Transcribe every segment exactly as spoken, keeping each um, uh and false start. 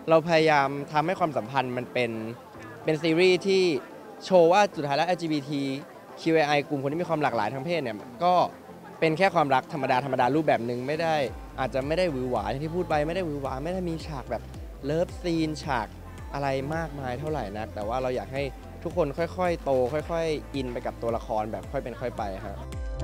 เราพยายามทำให้ความสัมพันธ์มันเป็นเป็นซีรีส์ที่โชว์ว่าสุดท้ายแล้ว แอล จี บี ที คิว ไอ กลุ่มคนที่มีความหลากหลายทางเพศเนี่ยก็เป็นแค่ความรักธรรมดาธรรมดารูปแบบหนึ่งไม่ได้อาจจะไม่ได้หวือหวาอย่างที่พูดไปไม่ได้หวือหวาไม่ได้มีฉากแบบเลิฟซีนฉากอะไรมากมายเท่าไหร่นักแต่ว่าเราอยากให้ทุกคนค่อยๆโตค่อยๆอินไปกับตัวละครแบบค่อยเป็นค่อยไปครับ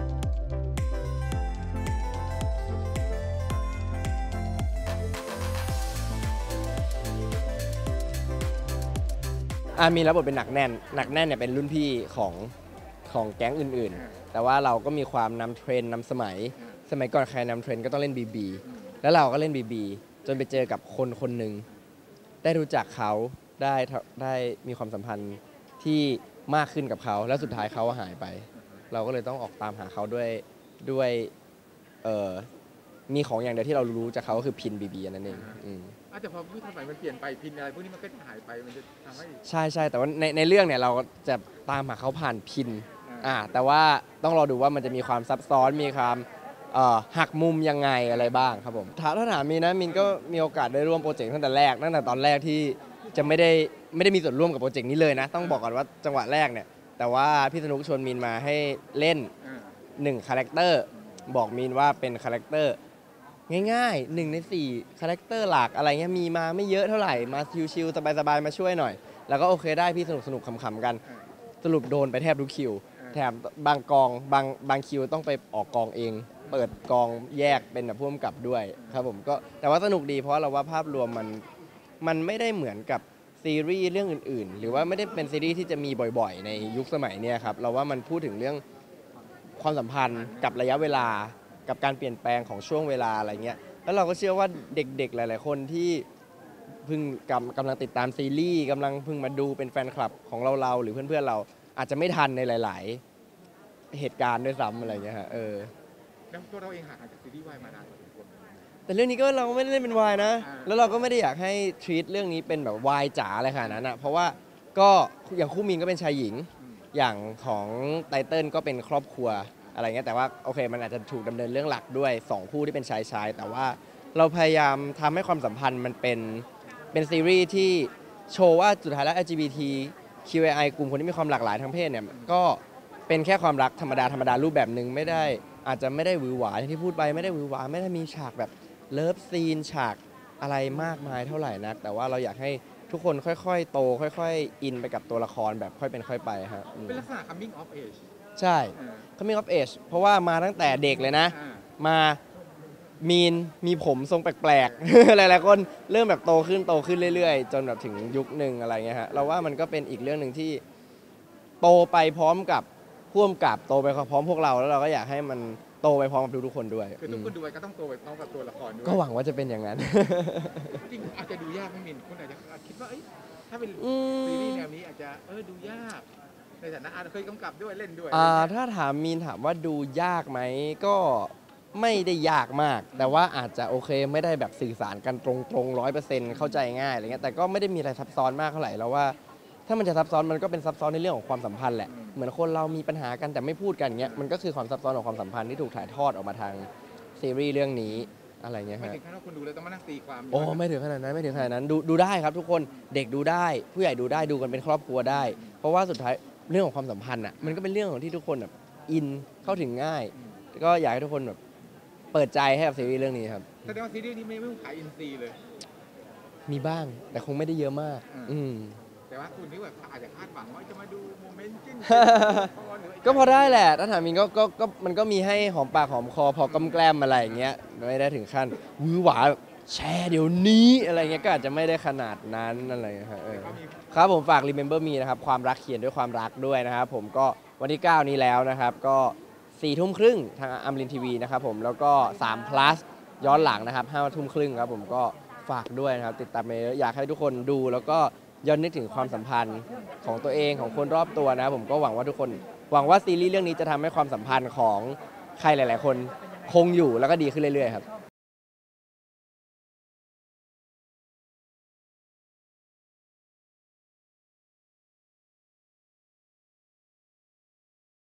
อามีรับบทเป็นหนักแน่นหนักแน่นเนี่ยเป็นรุ่นพี่ของของแก๊งอื่นๆแต่ว่าเราก็มีความนำเทรนด์นำสมัยสมัยก่อนใครนำเทรนด์ก็ต้องเล่น บี บี แล้วเราก็เล่น บี บี จนไปเจอกับคนคนหนึ่งได้รู้จักเขาได้ได้มีความสัมพันธ์ที่มากขึ้นกับเขาแล้วสุดท้ายเขาหายไปเราก็เลยต้องออกตามหาเขาด้วยด้วยเอ่อมีของอย่างเดียวที่เรารู้จากเขาก็คือพิน บี บี นั่นเองอาจจะพอผู้สมัยมันเปลี่ยนไปพินอะไรพวกนี้มันก็จะหายไปมันจะทำให้ใช่ใช่แต่ว่าในในเรื่องเนี่ยเราจะตามหาเขาผ่านพินอ่าแต่ว่าต้องรอดูว่ามันจะมีความซับซ้อนมีความหักมุมยังไงอะไรบ้างครับผมถ้าถ้าถามมีนะมินก็มีโอกาสได้ร่วมโปรเจกต์ตั้งแต่แรกตั้งแต่ตอนแรกที่จะไม่ได้ไม่ได้มีส่วนร่วมกับโปรเจกต์นี้เลยนะต้องบอกก่อนว่าจังหวะแรกเนี่ยแต่ว่าพี่สนุกชวนมินมาให้เล่นหนึ่งคาแรคเตอร์บอกมินว่าเป็นคาแรคเตอร์ง่ายๆหนึ่งในสี่คาแรคเตอร์หลักอะไรเงี้ยมีมาไม่เยอะเท่าไหร่มาชิวๆสบายๆมาช่วยหน่อยแล้วก็โอเคได้พี่สนุกสนุกขำๆกันสรุปโดนไปแทบทุกคิวแถมบางกองบางบางคิวต้องไปออกกองเองเปิดกองแยกเป็นแบบผู้กำกับด้วยครับผมก็แต่ว่าสนุกดีเพราะเราว่าภาพรวมมันมันไม่ได้เหมือนกับซีรีส์เรื่องอื่นๆหรือว่าไม่ได้เป็นซีรีส์ที่จะมีบ่อยๆในยุคสมัยนี้ครับเราว่ามันพูดถึงเรื่องความสัมพันธ์กับระยะเวลากับการเปลี่ยนแปลงของช่วงเวลาอะไรเงี้ยแล้วเราก็เชื่อว่าเด็กๆหลายๆคนที่เพิ่งกำกำลังติดตามซีรีส์กำลังเพิ่งมาดูเป็นแฟนคลับของเราเราหรือเพื่อนๆเราอาจจะไม่ทันในหลายๆเหตุการณ์ด้วยซ้ำอะไรเงี้ยฮะเออแล้วตัวเราเองห่างจากซีรีส์วายมานานพอสมควรแต่เรื่องนี้ก็เราไม่ได้เล่นเป็นวายนะแล้วเราก็ไม่ได้อยากให้ทรีตเรื่องนี้เป็นแบบวายจ๋าอะไรขนาดนั้นนะเพราะว่าก็อย่างคู่มีนก็เป็นชายหญิงอย่างของไตเติ้ลก็เป็นครอบครัวอะไรเงี้ยแต่ว่าโอเคมันอาจจะถูกดำเนินเรื่องหลักด้วยสองคู่ที่เป็นชายชายแต่ว่าเราพยายามทำให้ความสัมพันธ์มันเป็นเป็นซีรีส์ที่โชว์ว่าสุดท้ายแล้ว แอล จี บี ที คิว ไอ กลุ่มคนที่มีความหลากหลายทางเพศเนี่ยก็เป็นแค่ความรักธรรมดาธรรมดารูปแบบหนึ่งไม่ได้อาจจะไม่ได้หวือหวาอย่างที่พูดไปไม่ได้หวือหวาไม่ได้มีฉากแบบเลิฟซีนฉากอะไรมากมายเท่าไหร่นักแต่ว่าเราอยากให้ทุกคนค่อยๆโตค่อยๆอินไปกับตัวละครแบบค่อยเป็นค่อยไปครับเป็นลักษณะ coming of age ใช่ coming of age เพราะว่ามาตั้งแต่เด็กเลยนะมามีนมีผมทรงแปลกๆ หลายๆคนเริ่มแบบโตขึ้นโตขึ้นเรื่อยๆจนแบบถึงยุคหนึ่งอะไรเงี้ยฮะเราว่ามันก็เป็นอีกเรื่องหนึ่งที่โตไปพร้อมกับพ่วงกับโตไปพร้อมพวกเราแล้วเราก็อยากให้มันโตไปพร้อมกับทุกๆคนด้วยคือทุกคนดูไปก็ต้องโตไปพร้อมกับตัวละครด้วยก็หวังว่าจะเป็นอย่างนั้นจริงอาจจะดูยากไม่มินคุณอาจจะคิดว่าถ้าเป็นซีรีส์แนวนี้อาจจะเออดูยากในฐานะอาจจะเคยกำกับด้วยเล่นด้วยถ้าถามมีนถามว่าดูยากไหมก็ไม่ได้ยากมากแต่ว่าอาจจะโอเคไม่ได้แบบสื่อสารกันตรงๆร้อยเปอร์เซ็นต์เข้าใจง่ายอะไรเงี้ยแต่ก็ไม่ได้มีอะไรซับซ้อนมากเท่าไหร่แล้วว่าถ้ามันจะซับซ้อนมันก็เป็นซับซ้อนในเรื่องของความสัมพันธ์แหละเหมือนคนเรามีปัญหากันแต่ไม่พูดกันเงี้ยมันก็คือความซับซ้อนของความสัมพันธ์ที่ถูกถ่ายทอดออกมาทางซีรีส์เรื่องนี้อะไรเงี้ยไม่ฮะถึงขั้นว่าคุณดูแล้วต้องมานั่งตีความโอ้ไม่ถึงขนาดนั้นไม่ถึงขนาดนั้นดูดูได้ครับทุกคนเด็กดูได้ผู้ใหญ่ดูได้ดูกันเป็นครอบครัวได้เพราะว่าสุดท้ายเรื่องของความสัมพันธ์อ่ะมันก็เป็นเรื่องของที่ทุกคนแบบอินเข้าถึงง่ายก็อยากให้ทุกคนแบบเปิดใจให้กับซีรีส์เรื่องนี้ครับแสดงว่าซีรีส์นี้ไม่ไม่ขายอินซีเลยมีบ้างแต่คงไม่ได้เยอะมากอืมแต่ว่าคุณที่แบบอาจจะคาดหวังว่าจะมาดูโมเมนต์จิ้นก็พอได้แหละถ้าถามมินก็ก็ก็มันก็มีให้หอมปากหอมคอพอก้มแกล้มอะไรอย่างเงี้ยไม่ได้ถึงขั้นวื้อหวาแชร์เดี๋ยวนี้อะไรเงี้ยก็อาจจะไม่ได้ขนาดนั้นอะไรครับครับผมฝาก Remember Me นะครับความรักเขียนด้วยความรักด้วยนะครับผมก็วันที่เก้านี้แล้วนะครับก็สี่ทุ่มครึ่งทางอมรินทร์ทีวีนะครับผมแล้วก็สาม plus ย้อนหลังนะครับห้าทุ่มครึ่งครับผมก็ฝากด้วยนะครับติดตามเมย์อยากให้ทุกคนดูแล้วก็ย้อนนึกถึงความสัมพันธ์ของตัวเองของคนรอบตัวนะครับผมก็หวังว่าทุกคนหวังว่าซีรีส์เรื่องนี้จะทำให้ความสัมพันธ์ของใครหลายๆคนคงอยู่แล้วก็ดีขึ้นเรื่อยๆครับ